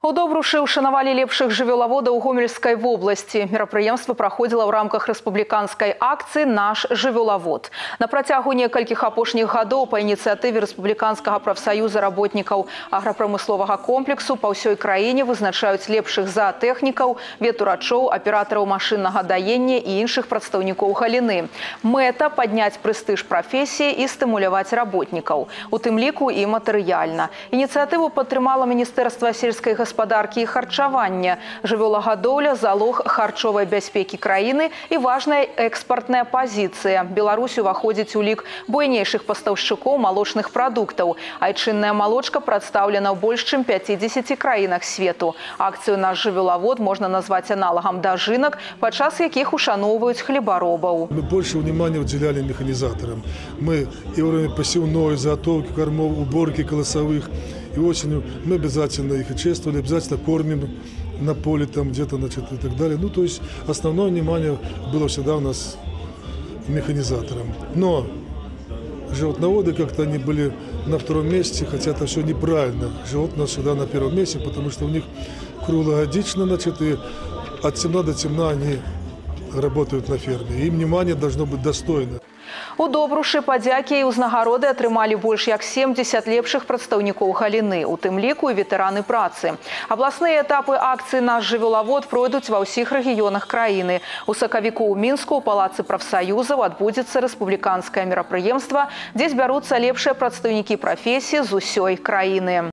У Добрушы ушанавалі лепшых жывёлаводаў Гомельскай вобласці. Мерапрыемства праходзіла ў рамках рэспубліканскай акцыі «Наш жывёлавод». На працягу некалькіх апошніх гадоў па ініцыятыве Рэспубліканскага прафсаюза работнікаў аграпрамысловага комплексу па ўсёй краіне вызначаюць лепшых заатэхнікаў, ветурачоў, аператараў машыннага даення і іншых прадстаўнікоў галіны. Мэта – падняць прэстыж прафесіі і стымуляваць работнікаў, у тым ліку і матэрыяльна. Ініцыятыву падтрымала Міністэрства сельскай гаспадаркі і харчавання. Жывёлагадоўля – залог харчовай бяспекі краіны і важная экспартная пазіцыя. Беларусь уваходзіць у лік буйнейшых пастаўшчыкоў малочных прадуктаў. Айчынная малочка прадстаўлена ў больш чым 50 краінах свету. Акцыю «Наш жывёлавод» можна назваць аналагам дажынак, падчас якіх ушаноўваюць хлебаробаў. Мы больше внимания уделяли механизаторам. Мы и во время посевной, заготовки кормов, уборки колосовых. И осенью мы обязательно их чествовали, обязательно кормим на поле там где-то, значит, и так далее. Ну, то есть основное внимание было всегда у нас механизаторам. Но животноводы как-то они были на втором месте, хотя это все неправильно. Животные всегда на первом месте, потому что у них круглогодично, значит, и от темна до темна они работают на ферме. Им внимание должно быть достойно. У Добрушы падзякі і ўзнагароды атрымалі больш як 70 лепшых прадстаўнікоў галіны, у тым ліку і ветэраны працы. Абласныя этапы акцыі «Наш жывёлавод» пройдуць ва ўсіх рэгіёнах краіны. У сакавіку ў Мінску ў палацы прафсаюзаў адбудзецца рэспубліканскае мерапрыемства, дзе збяруцца лепшыя прадстаўнікі прафесіі з усёй краіны.